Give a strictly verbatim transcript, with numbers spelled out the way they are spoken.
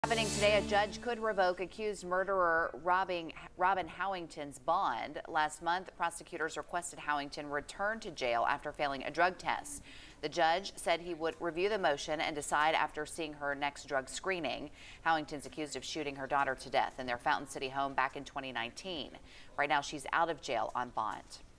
Happening today, a judge could revoke accused murderer Robin, Robin Howington's bond. Last month, prosecutors requested Howington return to jail after failing a drug test. The judge said he would review the motion and decide after seeing her next drug screening. Howington's accused of shooting her daughter to death in their Fountain City home back in twenty nineteen. Right now, she's out of jail on bond.